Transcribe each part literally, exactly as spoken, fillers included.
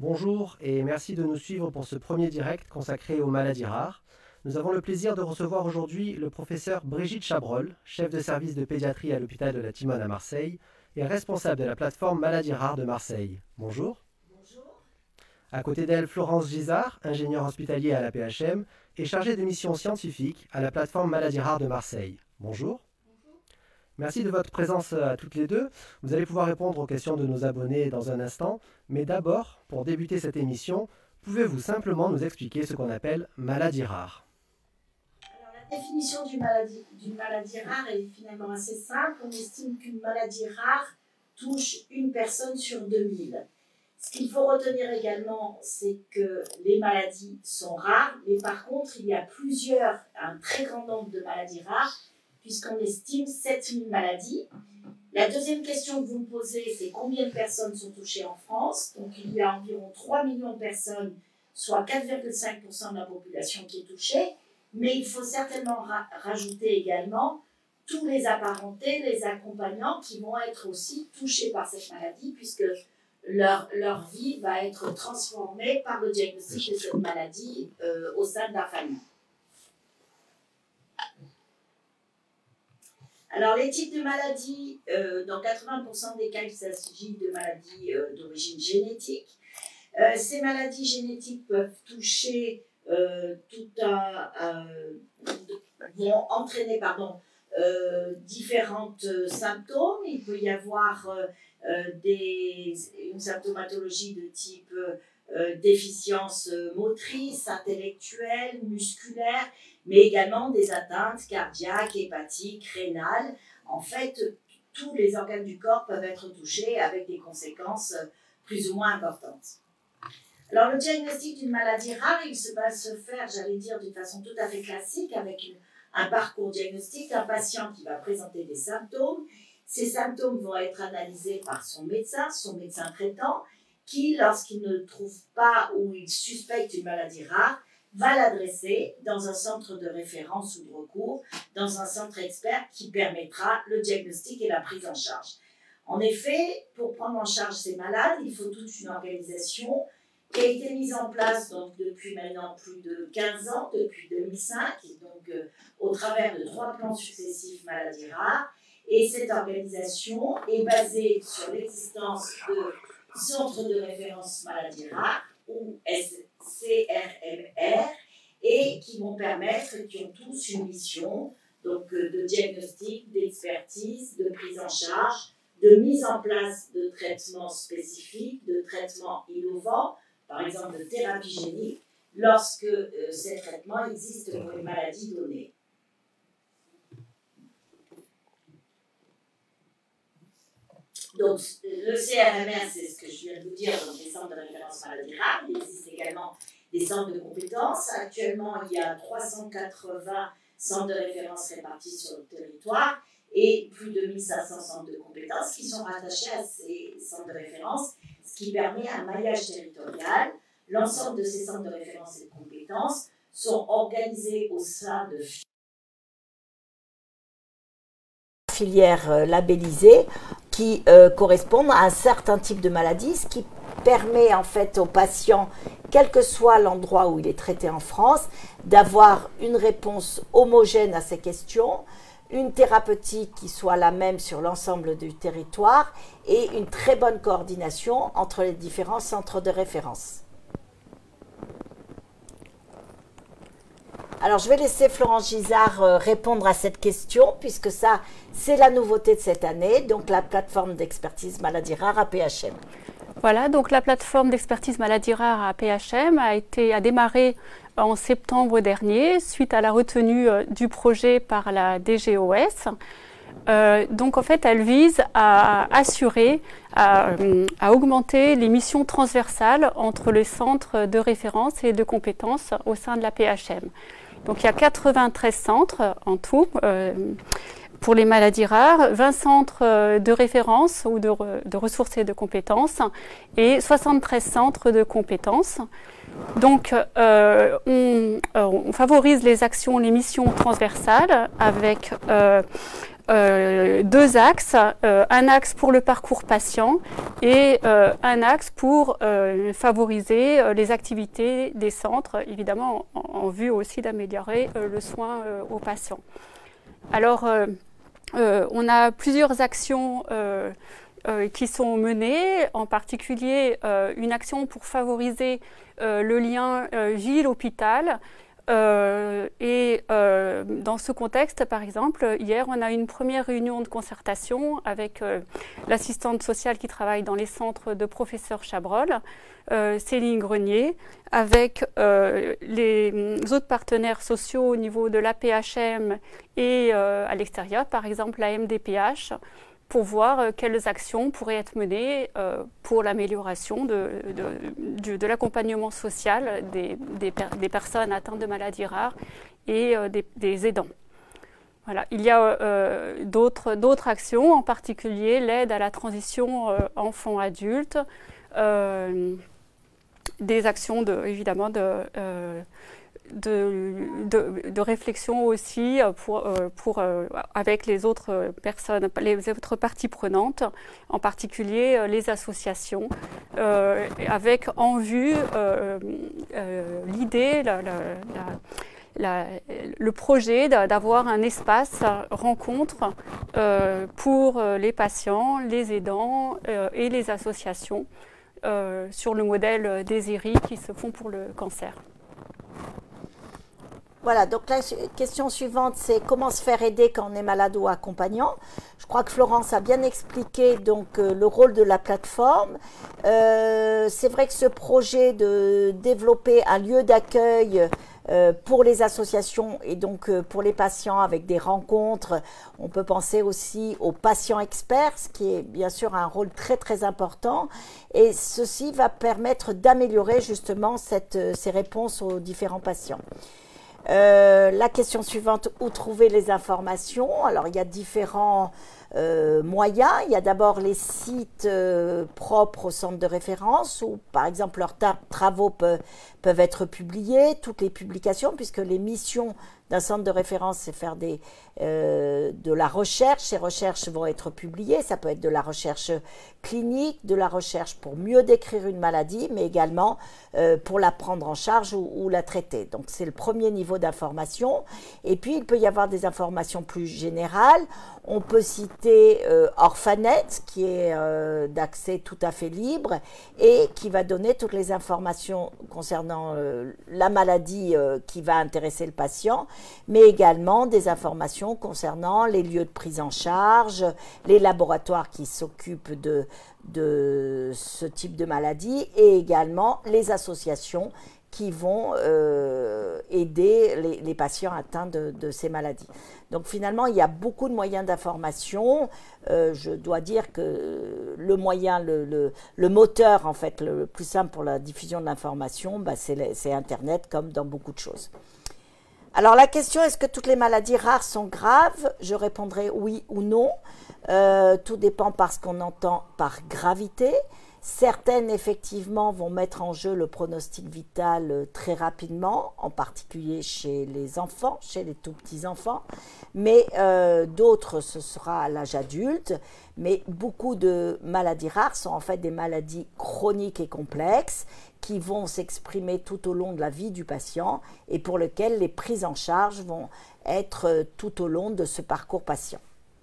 Bonjour et merci de nous suivre pour ce premier direct consacré aux maladies rares. Nous avons le plaisir de recevoir aujourd'hui le professeur Brigitte Chabrol, chef de service de pédiatrie à l'hôpital de la Timone à Marseille et responsable de la plateforme Maladies rares de Marseille. Bonjour. Bonjour. À côté d'elle, Florence Gisard, ingénieure hospitalier à la P H M et chargée de mission scientifique à la plateforme Maladies rares de Marseille. Bonjour. Merci de votre présence à toutes les deux. Vous allez pouvoir répondre aux questions de nos abonnés dans un instant. Mais d'abord, pour débuter cette émission, pouvez-vous simplement nous expliquer ce qu'on appelle maladie rare? Alors, la définition d'une maladie, d'une maladie rare est finalement assez simple. On estime qu'une maladie rare touche une personne sur deux mille. Ce qu'il faut retenir également, c'est que les maladies sont rares, mais par contre, il y a plusieurs, un très grand nombre de maladies rares, puisqu'on estime sept mille maladies. La deuxième question que vous me posez, c'est combien de personnes sont touchées en France? Donc il y a environ trois millions de personnes, soit quatre virgule cinq pour cent de la population qui est touchée, mais il faut certainement ra rajouter également tous les apparentés, les accompagnants qui vont être aussi touchés par cette maladie, puisque leur, leur vie va être transformée par le diagnostic de cette maladie euh, au sein de la famille. Alors, les types de maladies, euh, dans quatre-vingts pour cent des cas, il s'agit de maladies euh, d'origine génétique. Euh, ces maladies génétiques peuvent toucher euh, tout un, un, vont entraîner pardon, euh, différents euh, symptômes. Il peut y avoir euh, des, une symptomatologie de type euh, déficience motrice, intellectuelle, musculaire, mais également des atteintes cardiaques, hépatiques, rénales. En fait, tous les organes du corps peuvent être touchés avec des conséquences plus ou moins importantes. Alors, le diagnostic d'une maladie rare, il se va se faire, j'allais dire, d'une façon tout à fait classique, avec une, un parcours diagnostique d'un patient qui va présenter des symptômes. Ces symptômes vont être analysés par son médecin, son médecin traitant, qui, lorsqu'il ne trouve pas ou il suspecte une maladie rare, va l'adresser dans un centre de référence ou de recours, dans un centre expert qui permettra le diagnostic et la prise en charge. En effet, pour prendre en charge ces malades, il faut toute une organisation qui a été mise en place donc, depuis maintenant plus de quinze ans, depuis deux mille cinq, donc euh, au travers de trois plans successifs maladies rares. Et cette organisation est basée sur l'existence de centres de référence maladies rares, ou C R M R, et qui vont permettre, qui ont tous une mission donc, de diagnostic, d'expertise, de prise en charge, de mise en place de traitements spécifiques, de traitements innovants, par exemple de thérapie génique, lorsque euh, ces traitements existent pour une maladie donnée. Donc, le C R M R, c'est ce que je viens de vous dire, donc les centres de référence maladies rares. Il existe également des centres de compétences. Actuellement, il y a trois cent quatre-vingts centres de référence répartis sur le territoire et plus de mille cinq cents centres de compétences qui sont rattachés à ces centres de référence, ce qui permet un maillage territorial. L'ensemble de ces centres de référence et de compétences sont organisés au sein de filières labellisées qui euh, correspondent à un certain type de maladie, ce qui permet en fait aux patients, quel que soit l'endroit où il est traité en France, d'avoir une réponse homogène à ces questions, une thérapeutique qui soit la même sur l'ensemble du territoire et une très bonne coordination entre les différents centres de référence. Alors, je vais laisser Florence Gisard euh, répondre à cette question, puisque ça, c'est la nouveauté de cette année, donc la plateforme d'expertise maladies rares à P H M. Voilà, donc la plateforme d'expertise maladies rares à P H M a, été, a démarré en septembre dernier, suite à la retenue euh, du projet par la D G O S. Euh, donc, en fait, elle vise à assurer, à, à augmenter les missions transversales entre les centres de référence et de compétences au sein de la P H M. Donc, il y a quatre-vingt-treize centres en tout euh, pour les maladies rares, vingt centres de référence ou de, re, de ressources et de compétences et soixante-treize centres de compétences. Donc, euh, on, euh, on favorise les actions, les missions transversales avec euh, euh, deux axes, euh, un axe pour le parcours patient et euh, un axe pour euh, favoriser euh, les activités des centres, évidemment en, en vue aussi d'améliorer euh, le soin euh, aux patients. Alors, euh, euh, on a plusieurs actions euh, euh, qui sont menées, en particulier euh, une action pour favoriser euh, le lien euh, ville-hôpital. Euh, et euh, dans ce contexte, par exemple, hier, on a eu une première réunion de concertation avec euh, l'assistante sociale qui travaille dans les centres de professeur Chabrol, euh, Céline Grenier, avec euh, les autres partenaires sociaux au niveau de l'A P H M et euh, à l'extérieur, par exemple la M D P H, pour voir euh, quelles actions pourraient être menées euh, pour l'amélioration de, de, de, de l'accompagnement social des, des, per des personnes atteintes de maladies rares et euh, des, des aidants. Voilà. Il y a euh, d'autres d'autres actions, en particulier l'aide à la transition euh, enfant-adulte, euh, des actions de, évidemment de... Euh, De, de, de réflexion aussi pour, pour, avec les autres personnes, les autres parties prenantes, en particulier les associations, euh, avec en vue euh, euh, l'idée, la, la, la, la, le projet d'avoir un espace rencontre euh, pour les patients, les aidants euh, et les associations euh, sur le modèle des I R I qui se font pour le cancer. Voilà, donc la question suivante, c'est comment se faire aider quand on est malade ou accompagnant. Je crois que Florence a bien expliqué donc euh, le rôle de la plateforme. Euh, c'est vrai que ce projet de développer un lieu d'accueil euh, pour les associations et donc euh, pour les patients avec des rencontres, on peut penser aussi aux patients experts, ce qui est bien sûr un rôle très très important. Et ceci va permettre d'améliorer justement cette, ces réponses aux différents patients. Euh, la question suivante, où trouver les informations? Alors, il y a différents euh, moyens. Il y a d'abord les sites euh, propres au centre de référence où, par exemple, leurs travaux peuvent, peuvent être publiés, toutes les publications, puisque les missions d'un centre de référence, c'est faire des, euh, de la recherche. Ces recherches vont être publiées. Ça peut être de la recherche clinique, de la recherche pour mieux décrire une maladie, mais également euh, pour la prendre en charge ou, ou la traiter. Donc, c'est le premier niveau d'information. Et puis, il peut y avoir des informations plus générales. On peut citer euh, Orphanet, qui est euh, d'accès tout à fait libre et qui va donner toutes les informations concernant euh, la maladie euh, qui va intéresser le patient, mais également des informations concernant les lieux de prise en charge, les laboratoires qui s'occupent de, de ce type de maladie et également les associations qui vont euh, aider les, les patients atteints de, de ces maladies. Donc finalement, il y a beaucoup de moyens d'information. Euh, je dois dire que le moyen, le, le, le moteur en fait, le plus simple pour la diffusion de l'information, bah, c'est Internet comme dans beaucoup de choses. Alors la question, est-ce que toutes les maladies rares sont graves? Je répondrai oui ou non. Euh, tout dépend par ce qu'on entend par gravité. Certaines, effectivement, vont mettre en jeu le pronostic vital très rapidement, en particulier chez les enfants, chez les tout petits enfants, mais euh, d'autres, ce sera à l'âge adulte. Mais beaucoup de maladies rares sont en fait des maladies chroniques et complexes qui vont s'exprimer tout au long de la vie du patient et pour lesquelles les prises en charge vont être tout au long de ce parcours patient.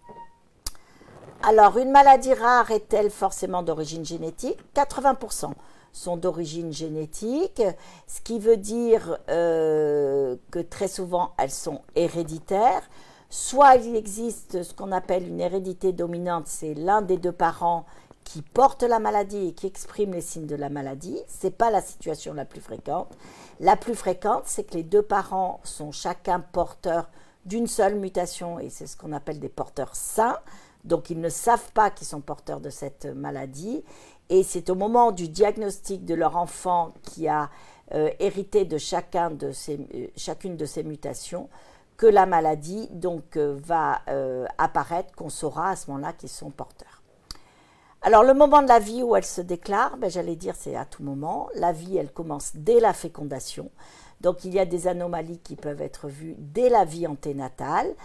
Alors, une maladie rare est-elle forcément d'origine génétique? quatre-vingts pour cent sont d'origine génétique, ce qui veut dire euh, que très souvent elles sont héréditaires. Soit il existe ce qu'on appelle une hérédité dominante, c'est l'un des deux parents qui porte la maladie et qui exprime les signes de la maladie. Ce n'est pas la situation la plus fréquente. La plus fréquente, c'est que les deux parents sont chacun porteurs d'une seule mutation et c'est ce qu'on appelle des porteurs sains. Donc, ils ne savent pas qu'ils sont porteurs de cette maladie. Et c'est au moment du diagnostic de leur enfant qui a euh, hérité de, chacun de ces, euh, chacune de ces mutations que la maladie donc, euh, va euh, apparaître, qu'on saura à ce moment-là qu'ils sont porteurs. Alors, le moment de la vie où elle se déclare, ben, j'allais dire c'est à tout moment. La vie, elle commence dès la fécondation. Donc, il y a des anomalies qui peuvent être vues dès la vie anténatale.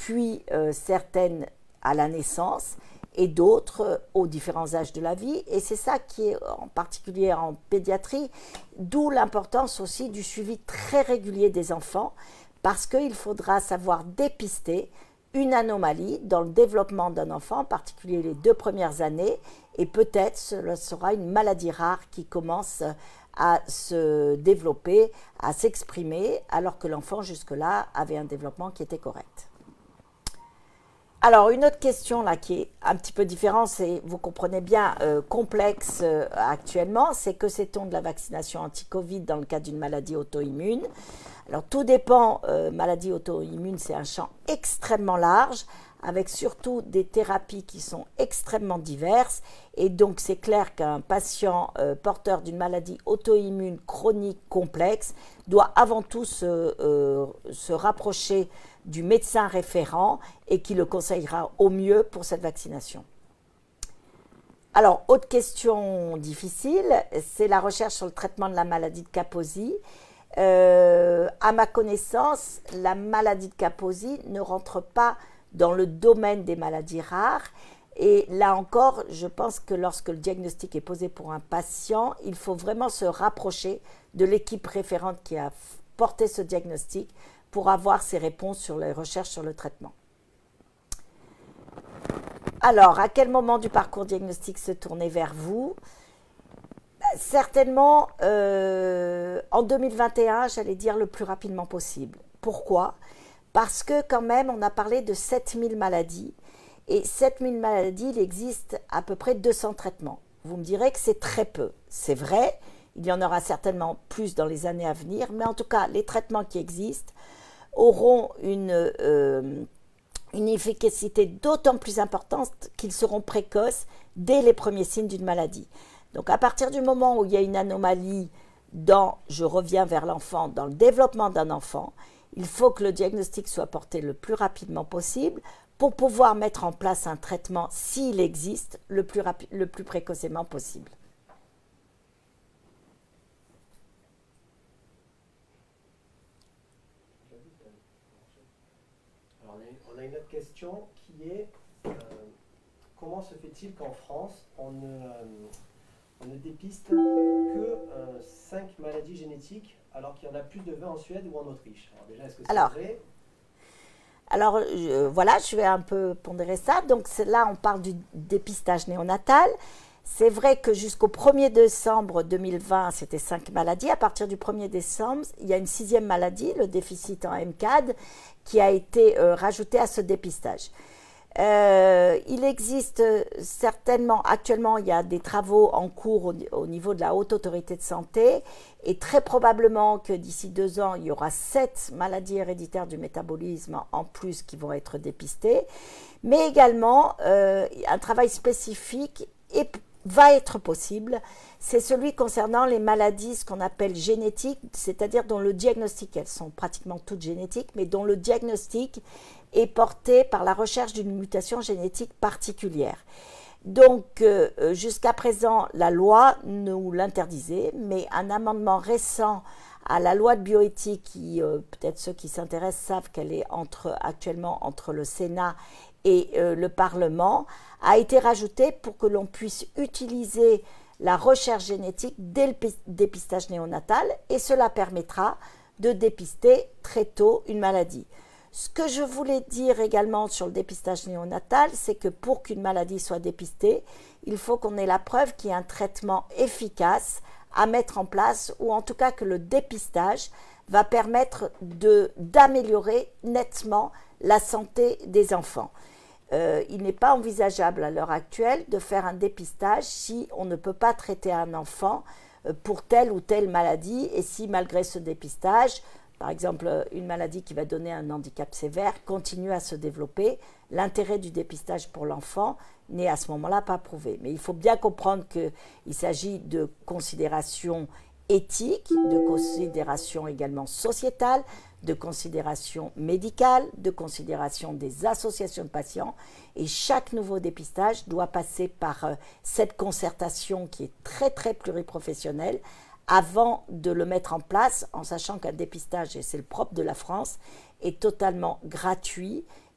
puis euh, certaines à la naissance et d'autres euh, aux différents âges de la vie. Et c'est ça qui est en particulier en pédiatrie, d'où l'importance aussi du suivi très régulier des enfants, parce qu'il faudra savoir dépister une anomalie dans le développement d'un enfant, en particulier les deux premières années, et peut-être ce sera une maladie rare qui commence à se développer, à s'exprimer, alors que l'enfant jusque-là avait un développement qui était correct. Alors, une autre question là qui est un petit peu différente, c'est, vous comprenez bien, euh, complexe euh, actuellement, c'est que sait-on de la vaccination anti-Covid dans le cas d'une maladie auto-immune? Alors, tout dépend, euh, maladie auto-immune, c'est un champ extrêmement large, avec surtout des thérapies qui sont extrêmement diverses. Et donc, c'est clair qu'un patient euh, porteur d'une maladie auto-immune chronique complexe doit avant tout se, euh, se rapprocher du médecin référent et qui le conseillera au mieux pour cette vaccination. Alors, autre question difficile, c'est la recherche sur le traitement de la maladie de Kaposi. Euh, à ma connaissance, la maladie de Kaposi ne rentre pas dans le domaine des maladies rares. Et là encore, je pense que lorsque le diagnostic est posé pour un patient, il faut vraiment se rapprocher de l'équipe référente qui a porté ce diagnostic pour avoir ces réponses sur les recherches sur le traitement. Alors, à quel moment du parcours diagnostique se tourner vers vous? Certainement euh, en deux mille vingt et un, j'allais dire le plus rapidement possible. Pourquoi? Parce que quand même, on a parlé de sept mille maladies. Et sept mille maladies, il existe à peu près deux cents traitements. Vous me direz que c'est très peu. C'est vrai, il y en aura certainement plus dans les années à venir. Mais en tout cas, les traitements qui existent auront une, euh, une efficacité d'autant plus importante qu'ils seront précoces dès les premiers signes d'une maladie. Donc à partir du moment où il y a une anomalie dans, je reviens vers l'enfant, dans le développement d'un enfant, il faut que le diagnostic soit porté le plus rapidement possible pour pouvoir mettre en place un traitement, s'il existe, le plus, le plus précocement possible. Alors, on a une autre question qui est euh, comment se fait-il qu'en France, on ne, euh, on ne dépiste que euh, cinq maladies génétiques alors qu'il y en a plus de vingt en Suède ou en Autriche? Alors déjà, est-ce que c'est vrai? Alors, je, voilà, je vais un peu pondérer ça. Donc là, on parle du dépistage néonatal. C'est vrai que jusqu'au premier décembre deux mille vingt, c'était cinq maladies. À partir du premier décembre, il y a une sixième maladie, le déficit en M C A D, qui a été euh, rajoutée à ce dépistage. Euh, il existe certainement, actuellement, il y a des travaux en cours au, au niveau de la Haute Autorité de Santé et très probablement que d'ici deux ans, il y aura sept maladies héréditaires du métabolisme en plus qui vont être dépistées, mais également euh, un travail spécifique est, va être possible, c'est celui concernant les maladies, ce qu'on appelle génétiques, c'est-à-dire dont le diagnostic, elles sont pratiquement toutes génétiques, mais dont le diagnostic est porté par la recherche d'une mutation génétique particulière. Donc, euh, jusqu'à présent, la loi nous l'interdisait, mais un amendement récent à la loi de bioéthique, qui, euh, peut-être ceux qui s'intéressent savent qu'elle est entre, actuellement entre le Sénat et euh, le Parlement, a été rajouté pour que l'on puisse utiliser la recherche génétique dès le dépistage néonatal, et cela permettra de dépister très tôt une maladie. Ce que je voulais dire également sur le dépistage néonatal, c'est que pour qu'une maladie soit dépistée, il faut qu'on ait la preuve qu'il y a un traitement efficace à mettre en place, ou en tout cas que le dépistage va permettre de, d'améliorer nettement la santé des enfants. Euh, il n'est pas envisageable à l'heure actuelle de faire un dépistage si on ne peut pas traiter un enfant pour telle ou telle maladie, et si malgré ce dépistage, par exemple, une maladie qui va donner un handicap sévère continue à se développer, l'intérêt du dépistage pour l'enfant n'est à ce moment-là pas prouvé. Mais il faut bien comprendre qu'il s'agit de considérations éthiques, de considérations également sociétales, de considérations médicales, de considérations des associations de patients. Et chaque nouveau dépistage doit passer par euh, cette concertation qui est très très pluriprofessionnelle, avant de le mettre en place, en sachant qu'un dépistage, et c'est le propre de la France, est totalement gratuit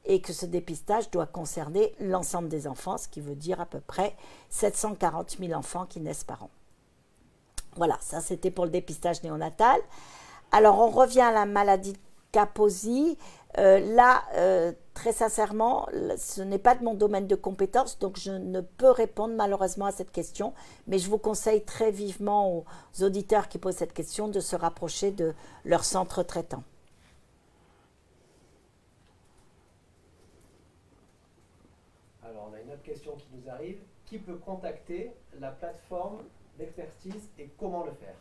et que ce dépistage doit concerner l'ensemble des enfants, ce qui veut dire à peu près sept cent quarante mille enfants qui naissent par an. Voilà, ça c'était pour le dépistage néonatal. Alors on revient à la maladie de Kaposi. Euh, là, euh, très sincèrement, ce n'est pas de mon domaine de compétence, donc je ne peux répondre malheureusement à cette question, mais je vous conseille très vivement aux auditeurs qui posent cette question de se rapprocher de leur centre traitant. Alors, on a une autre question qui nous arrive. Qui peut contacter la plateforme d'expertise et comment le faire?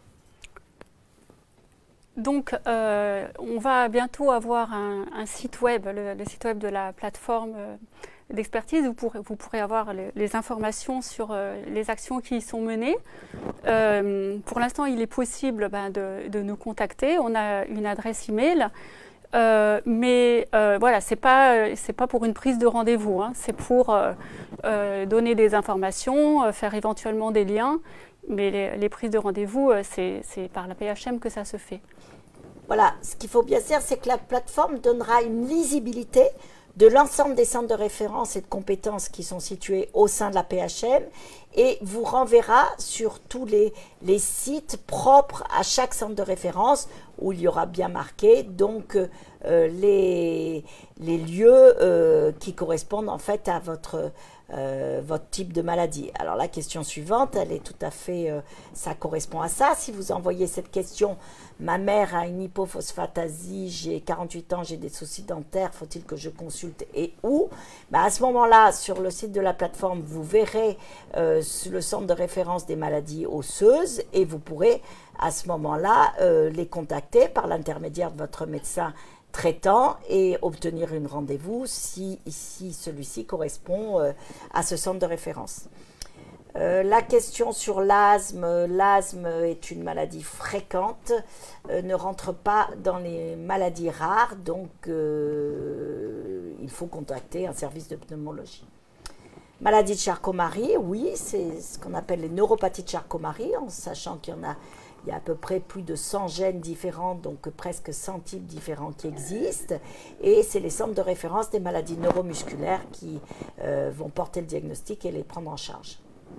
Donc, euh, on va bientôt avoir un, un site web, le, le site web de la plateforme euh, d'expertise. Vous pourrez, vous pourrez avoir le, les informations sur euh, les actions qui y sont menées. Euh, pour l'instant, il est possible ben, de, de nous contacter. On a une adresse email. Euh, mais euh, voilà, ce n'est pas, c'est pas pour une prise de rendez-vous. Hein. C'est pour euh, euh, donner des informations, euh, faire éventuellement des liens. Mais les, les prises de rendez-vous, c'est par la P H M que ça se fait. Voilà, ce qu'il faut bien dire, c'est que la plateforme donnera une lisibilité de l'ensemble des centres de référence et de compétences qui sont situés au sein de la P H M et vous renverra sur tous les, les sites propres à chaque centre de référence où il y aura bien marqué donc euh, les, les lieux euh, qui correspondent en fait à votre Euh, votre type de maladie. Alors la question suivante, elle est tout à fait, euh, ça correspond à ça. Si vous envoyez cette question, ma mère a une hypophosphatasie, j'ai quarante-huit ans, j'ai des soucis dentaires, faut-il que je consulte et où? Ben, à ce moment-là, sur le site de la plateforme, vous verrez euh, le centre de référence des maladies osseuses et vous pourrez à ce moment-là euh, les contacter par l'intermédiaire de votre médecin traitant et obtenir une rendez-vous si, si celui-ci correspond euh, à ce centre de référence. Euh, la question sur l'asthme, l'asthme est une maladie fréquente, euh, ne rentre pas dans les maladies rares, donc euh, il faut contacter un service de pneumologie. Maladie de Charcot-Marie, oui, c'est ce qu'on appelle les neuropathies de Charcot-Marie, en sachant qu'il y en a Il y a à peu près plus de cent gènes différents, donc presque cent types différents qui existent. Et c'est les centres de référence des maladies neuromusculaires qui euh, vont porter le diagnostic et les prendre en charge.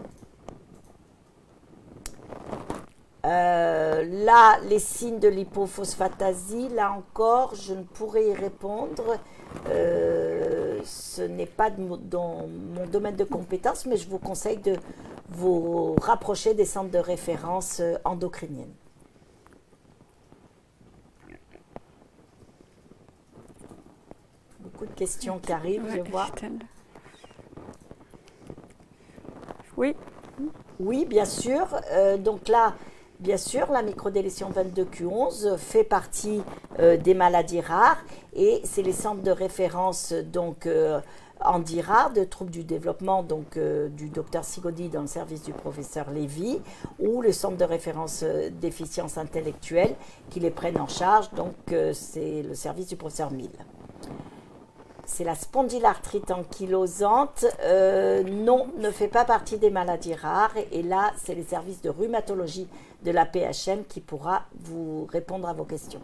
Euh, là, les signes de l'hypophosphatasie, là encore, je ne pourrais y répondre. Euh, ce n'est pas de, dans mon domaine de compétence, mais je vous conseille de vous rapprocher des centres de référence endocriniennes. Beaucoup de questions qui arrivent, je vois. Oui. Oui, bien sûr. Euh, donc là, bien sûr, la microdélétion vingt-deux Q onze fait partie euh, des maladies rares et c'est les centres de référence donc euh, Andy Rare, de troubles du développement donc euh, du docteur Sigodi dans le service du professeur Lévy, ou le centre de référence euh, déficience intellectuelle qui les prennent en charge, donc euh, c'est le service du professeur Mille. C'est la spondylarthrite ankylosante, euh, non, ne fait pas partie des maladies rares, et là c'est les services de rhumatologie de la P H M qui pourra vous répondre à vos questions.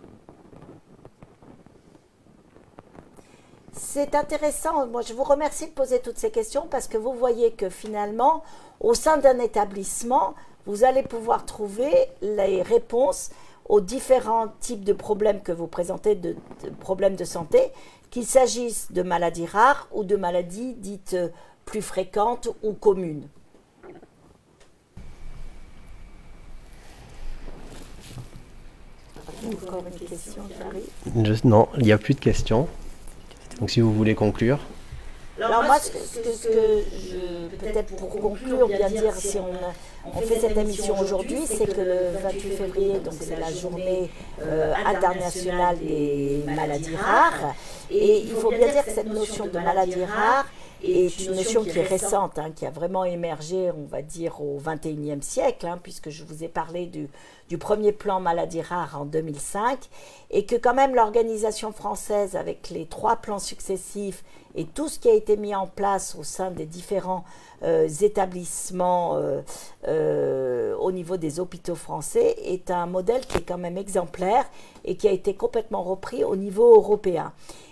C'est intéressant, moi je vous remercie de poser toutes ces questions parce que vous voyez que finalement, au sein d'un établissement, vous allez pouvoir trouver les réponses aux différents types de problèmes que vous présentez, de, de problèmes de santé, qu'il s'agisse de maladies rares ou de maladies dites plus fréquentes ou communes. Encore une question qui arrive? Juste, non, il n'y a plus de questions. Donc si vous voulez conclure. Alors moi, ce que, ce que, ce que je, peut-être pour conclure, bien dire, si on, on fait cette émission aujourd'hui, c'est que le vingt-huit février, donc c'est la journée euh, internationale des maladies rares. Et il faut bien dire que cette notion de maladie rare est une notion qui est récente, hein, qui a vraiment émergé, on va dire, au vingt et unième siècle, hein, puisque je vous ai parlé du, du premier plan maladie rare en deux mille cinq, et que quand même l'organisation française, avec les trois plans successifs et tout ce qui a été mis en place au sein des différents euh, établissements euh, euh, au niveau des hôpitaux français, est un modèle qui est quand même exemplaire et qui a été complètement repris au niveau européen.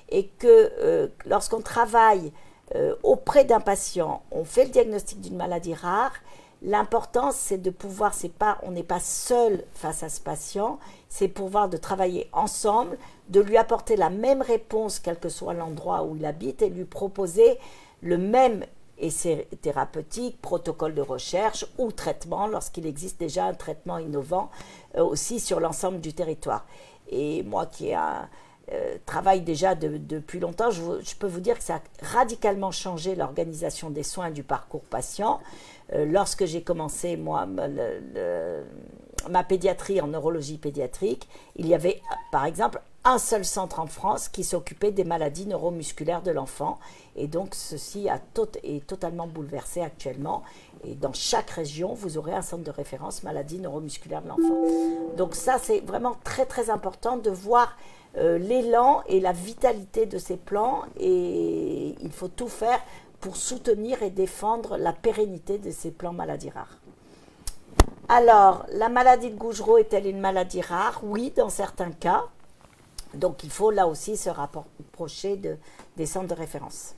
et que euh, lorsqu'on travaille euh, auprès d'un patient, on fait le diagnostic d'une maladie rare, l'important c'est de pouvoir, c'est pas, on n'est pas seul face à ce patient, c'est pouvoir de travailler ensemble, de lui apporter la même réponse quel que soit l'endroit où il habite et lui proposer le même essai thérapeutique, protocole de recherche ou traitement lorsqu'il existe déjà un traitement innovant euh, aussi sur l'ensemble du territoire. Et moi qui ai un euh, travail déjà de, depuis longtemps, je, je peux vous dire que ça a radicalement changé l'organisation des soins du parcours patient. Euh, lorsque j'ai commencé moi le, le, ma pédiatrie en neurologie pédiatrique, il y avait par exemple un seul centre en France qui s'occupait des maladies neuromusculaires de l'enfant. Et donc, ceci a tot est totalement bouleversé actuellement. Et dans chaque région, vous aurez un centre de référence maladies neuromusculaires de l'enfant. Donc ça, c'est vraiment très, très important de voir euh, l'élan et la vitalité de ces plans. Et il faut tout faire pour soutenir et défendre la pérennité de ces plans maladies rares. Alors, la maladie de Gougerot est-elle une maladie rare? Oui, dans certains cas. Donc, il faut là aussi se rapprocher de, des centres de référence.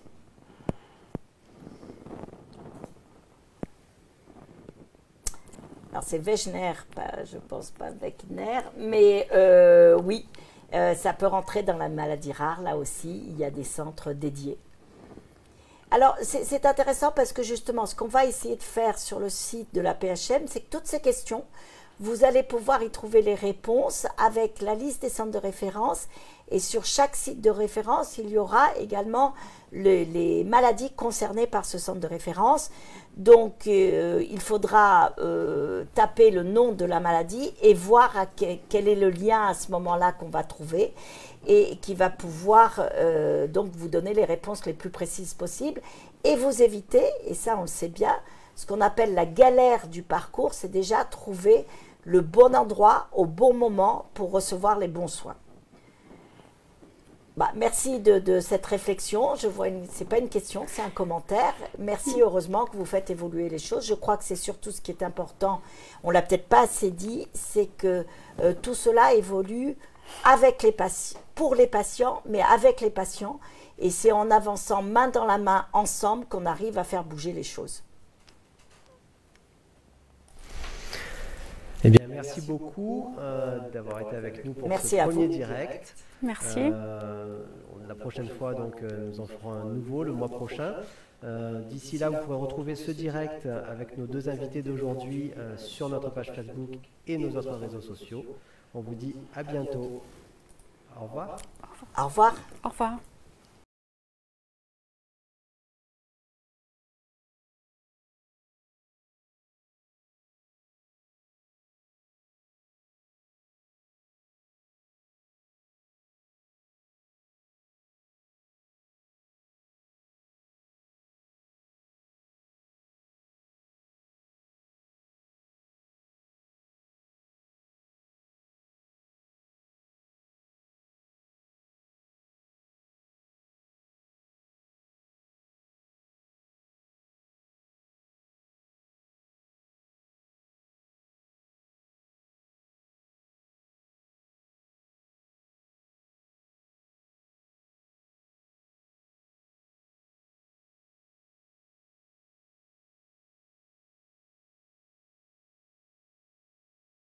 Alors, c'est Wegener, pas, je ne pense pas Wegener, mais euh, oui, euh, ça peut rentrer dans la maladie rare. Là aussi, il y a des centres dédiés. Alors, c'est intéressant parce que justement, ce qu'on va essayer de faire sur le site de la P H M, c'est que toutes ces questions, vous allez pouvoir y trouver les réponses avec la liste des centres de référence. Et sur chaque site de référence, il y aura également le, les maladies concernées par ce centre de référence. Donc, euh, il faudra euh, taper le nom de la maladie et voir à que, quel est le lien à ce moment-là qu'on va trouver et qui va pouvoir euh, donc vous donner les réponses les plus précises possibles et vous éviter, et ça on le sait bien, ce qu'on appelle la galère du parcours, c'est déjà trouver le bon endroit au bon moment pour recevoir les bons soins. Bah, merci de, de cette réflexion. Je vois, c'est pas une question, c'est un commentaire. Merci, heureusement que vous faites évoluer les choses. Je crois que c'est surtout ce qui est important. On l'a peut-être pas assez dit, c'est que euh, tout cela évolue avec les patients, pour les patients, mais avec les patients. Et c'est en avançant main dans la main ensemble qu'on arrive à faire bouger les choses. Eh bien, merci beaucoup euh, d'avoir été avec nous pour merci ce premier vous. direct. Merci. Euh, la prochaine fois, donc, euh, nous en ferons un nouveau le mois prochain. Euh, D'ici là, vous pourrez retrouver ce direct avec nos deux invités d'aujourd'hui euh, sur notre page Facebook et nos autres réseaux sociaux. On vous dit à bientôt. Au revoir. Au revoir. Au revoir.